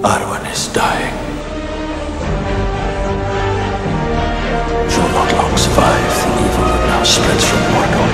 Arwen is dying. She will not long survive the evil that now spreads from Mordor.